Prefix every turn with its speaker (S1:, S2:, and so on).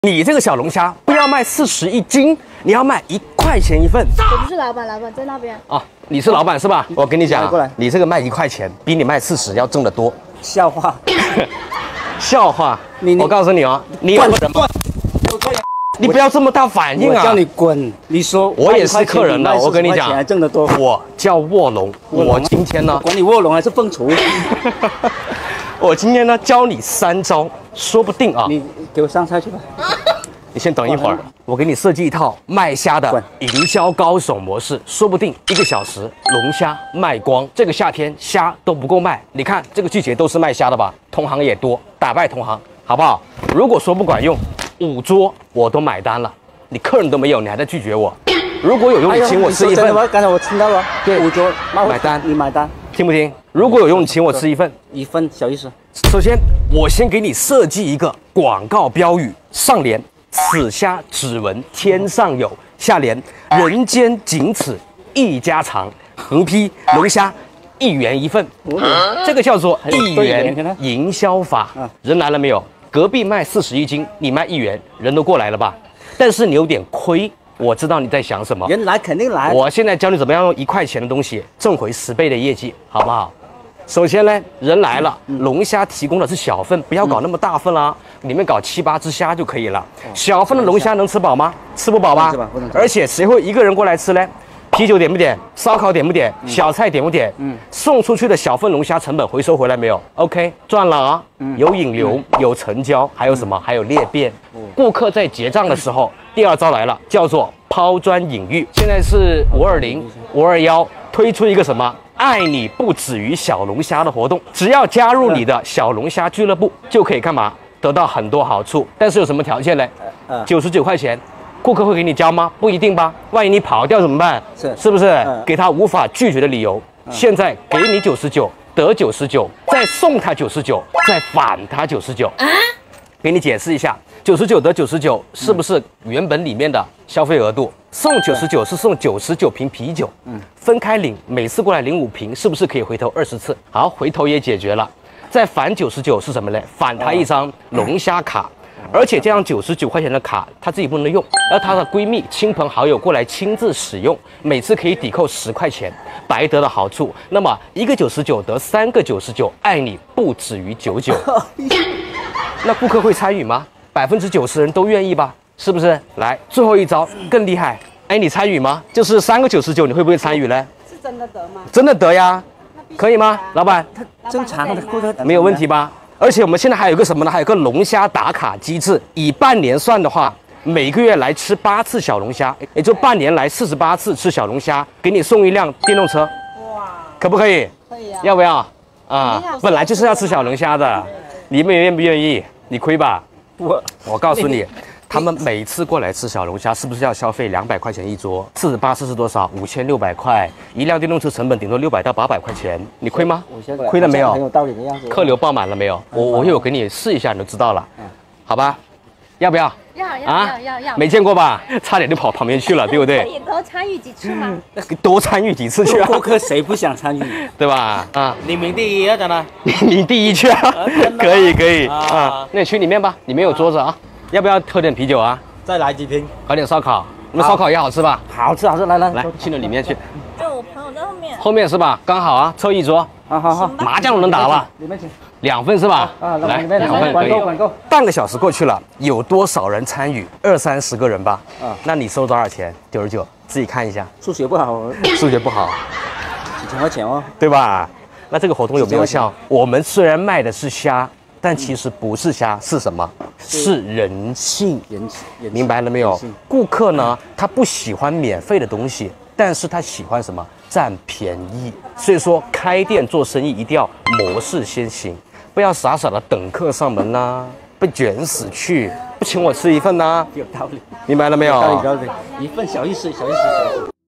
S1: 你这个小龙虾不要卖40一斤，你要卖1块钱一份。
S2: 我不是老板，老板在那边。
S1: 啊，你是老板是吧？我跟你讲，你这个卖1块钱，比你卖40要挣得多。
S3: 笑话，
S1: 笑话。我告诉你哦，你有人吗？你不要这么大反应啊！
S3: 我叫你滚！你说
S1: 我也是客人了，我跟你讲，
S3: 还挣得多。
S1: 我叫卧龙，我今天呢，
S3: 管你卧龙还是凤雏。
S1: 我今天呢教你3招，说不定啊。
S3: 你给我上菜去吧。
S1: 你先等一会儿，我给你设计一套卖虾的营销高手模式，说不定1个小时龙虾卖光。这个夏天虾都不够卖，你看这个季节都是卖虾的吧？同行也多，打败同行，好不好？如果说不管用，5桌我都买单了，你客人都没有，你还在拒绝我？如果有用，你请我吃一份。
S3: 刚才我听到了，对，5桌
S1: 买单，
S3: 你买单，
S1: 听不听？如果有用，你请我吃一份
S3: ，1份小意思。
S1: 首先，我先给你设计一个广告标语，上联。此虾只闻天上有，下联人间仅此一家常，横批龙虾1元1份，这个叫做1元营销法。人来了没有？隔壁卖40一斤，你卖1元，人都过来了吧？但是你有点亏，我知道你在想什么。
S3: 人来肯定来。我
S1: 现在教你怎么样用1块钱的东西挣回10倍的业绩，好不好？首先呢，人来了，龙虾提供的是小份，不要搞那么大份啦，里面搞7、8只虾就可以了。小份的龙虾能吃饱吗？吃不饱吧？而且谁会一个人过来吃呢？啤酒点不点？烧烤点不点？小菜点不点？送出去的小份龙虾成本回收回来没有 ？OK， 赚了啊！有引流，有成交，还有什么？还有裂变。顾客在结账的时候，第2招来了，叫做抛砖引玉。现在是520、521，推出一个什么？爱你不止于小龙虾的活动，只要加入你的小龙虾俱乐部，就可以干嘛？得到很多好处。但是有什么条件呢？99块钱，顾客会给你交吗？不一定吧。万一你跑掉怎么办？是不是？给他无法拒绝的理由。现在给你99，得99，再送他99，再返他99。给你解释一下，99得99是不是原本里面的消费额度？送99是送99瓶啤酒，分开领，每次过来领5瓶，是不是可以回头20次？好，回头也解决了。再返99是什么呢？返他一张龙虾卡，而且这张99块钱的卡，她自己不能用，要她的闺蜜、亲朋好友过来亲自使用，每次可以抵扣10块钱，白得的好处。那么1个99得3个99，爱你不止于99。那顾客会参与吗？90%人都愿意吧？是不是？来，最后一招更厉害。哎，你参与吗？就是3个99，你会不会参与呢？
S2: 是真的得吗？
S1: 真的得呀，可以吗？老板，
S3: 正常的顾客
S1: 没有问题吧？而且我们现在还有个什么呢？还有个龙虾打卡机制，以半年算的话，每个月来吃8次小龙虾，也就半年来48次吃小龙虾，给你送一辆电动车。哇，可不可以？
S2: 可以啊。
S1: 要不要？啊，本来就是要吃小龙虾的，你们愿不愿意？你亏吧？我告诉你。他们每次过来吃小龙虾，是不是要消费200块钱一桌？48次是多少？5600块。一辆电动车成本顶多600到800块钱，你亏吗？亏了没有？
S3: 很有道理的样子。
S1: 客流爆满了没有？我有给你试一下，你就知道了。好吧？要不要？
S2: 要。
S1: 没见过吧？差点就跑旁边去了，对不对？
S2: 可以多参与几次吗？
S1: 多参与几次去啊？
S3: 顾客谁不想参与？
S1: 对吧？啊，
S3: 你名第一啊，真的。
S1: 你第一去啊？可以啊。那你去里面吧，里面有桌子啊。要不要喝点啤酒啊？
S3: 再来几瓶，
S1: 搞点烧烤。你们烧烤也好吃吧？
S3: 好吃，来，
S1: 进到里面去。
S2: 就我朋友在后面。
S1: 后面是吧？刚好啊，凑一桌。好，麻将都能打了。
S3: 里面请。
S1: 2份是吧？来，2份可以。
S3: 管够。半个小时过去了，有多少人参与？20、30个人吧。那你收多少钱？99，自己看一下。数学不好。几千块钱哦，对吧？那这个活动有没有效？我们虽然卖的是虾。但其实不是虾，是什么？是人性。明白了没有？顾客呢，他不喜欢免费的东西，但是他喜欢什么？占便宜。所以说，开店做生意一定要模式先行，不要傻傻的等客上门呐，被卷死去。不请我吃一份呐？有道理。明白了没有？有道理。1份小意思。